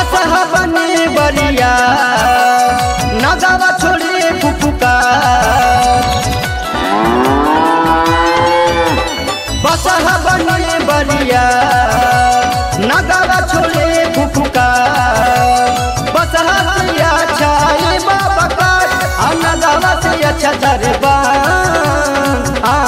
बसहा बने बरिया नगावा छोड़े फुफुका बसहा बने बरिया नगावा छोड़े फुफुका बसहा से अच्छा ये बाबा का नगावा से अच्छा दरबार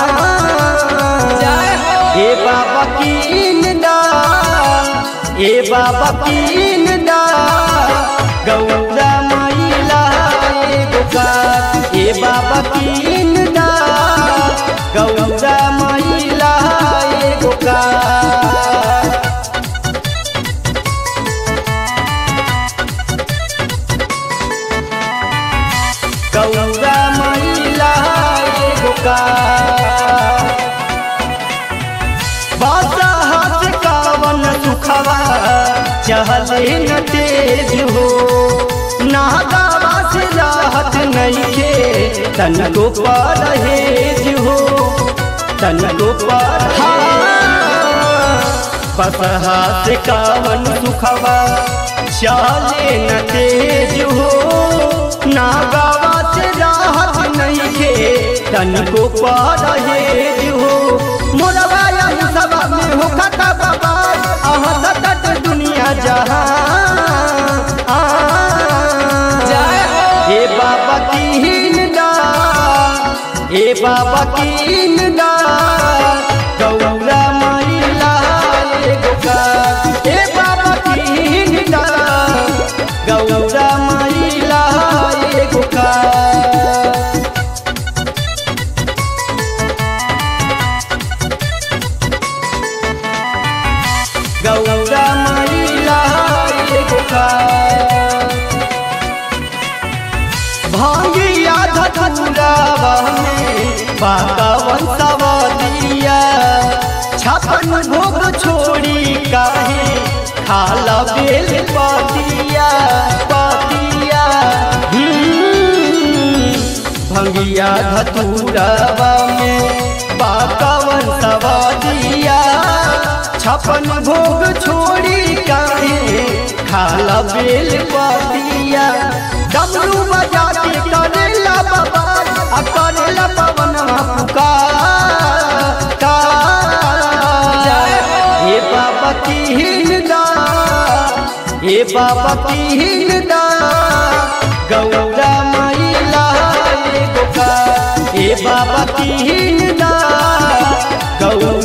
ए बाबा कीन दा ए बाबा कीन दा गौरा मैला एगोका ए बाबा कीन दा गौरा मैला एगोका गौरा मैला एगोका चहले न तेज हो नागावा से राहत नहीं के तन को परहेज हो तन को बसहा से कावन सुखवा चले न तेज हो नागावा से राहत नहीं के तन को परहेज हो मोरवाया सभा में हो खता बाबा दुनिया जहां ए बाबा कीन दा ए बाबा कीन दा गौरा मैला एगोका ए बाबा कीन दा गौरा मैला एगोका गौरा मैला एगोका भांगिया धतुरावा में बाकावन सवादिया छपन भोग छोड़ी काहे खाला बेल पातिया पातिया भांगिया धतुरावा में बाकावन सवादिया छपन भोग छोड़ी काहे खाला बेल पातिया डमरू बजा के करेला बाबा आ करेला पवन पुकार हे बाबा कीन दा हे बाबा कीन दा गौरा मैला एगोका हे बाबा कीन दा गौरा